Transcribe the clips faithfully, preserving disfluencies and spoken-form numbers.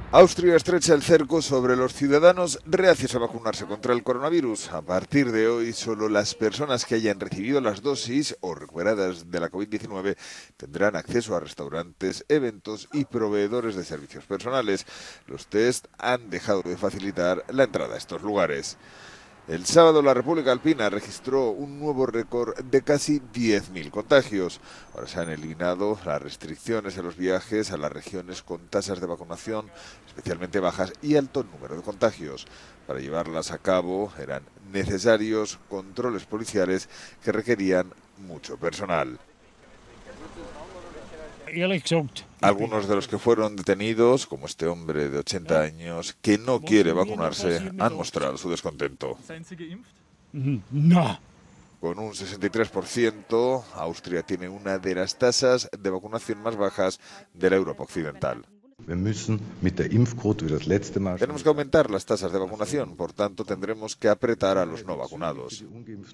Austria estrecha el cerco sobre los ciudadanos reacios a vacunarse contra el coronavirus. A partir de hoy, solo las personas que hayan recibido las dosis o recuperadas de la COVID diecinueve tendrán acceso a restaurantes, eventos y proveedores de servicios personales. Los test han dejado de facilitar la entrada a estos lugares. El sábado la República Alpina registró un nuevo récord de casi diez mil contagios. Ahora se han eliminado las restricciones a los viajes a las regiones con tasas de vacunación especialmente bajas y alto número de contagios. Para llevarlas a cabo eran necesarios controles policiales que requerían mucho personal. Algunos de los que fueron detenidos, como este hombre de ochenta años que no quiere vacunarse, han mostrado su descontento. No. Con un sesenta y tres por ciento, Austria tiene una de las tasas de vacunación más bajas de la Europa occidental. Tenemos que aumentar las tasas de vacunación, por tanto tendremos que apretar a los no vacunados.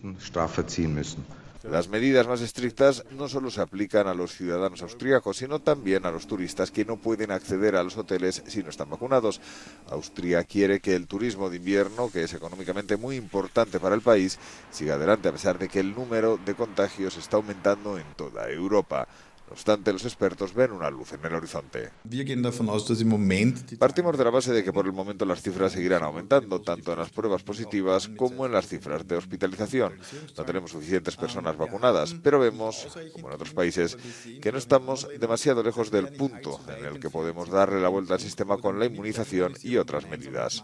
Las medidas más estrictas no solo se aplican a los ciudadanos austríacos, sino también a los turistas que no pueden acceder a los hoteles si no están vacunados. Austria quiere que el turismo de invierno, que es económicamente muy importante para el país, siga adelante a pesar de que el número de contagios está aumentando en toda Europa. No obstante, los expertos ven una luz en el horizonte. Partimos de la base de que por el momento las cifras seguirán aumentando, tanto en las pruebas positivas como en las cifras de hospitalización. No tenemos suficientes personas vacunadas, pero vemos, como en otros países, que no estamos demasiado lejos del punto en el que podemos darle la vuelta al sistema con la inmunización y otras medidas.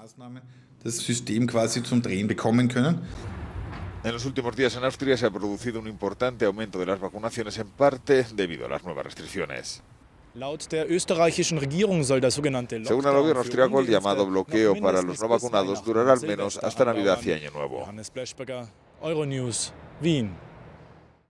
En los últimos días en Austria se ha producido un importante aumento de las vacunaciones, en parte debido a las nuevas restricciones. Según el gobierno austriaco, el llamado bloqueo para los no vacunados durará al menos hasta Navidad y Año Nuevo.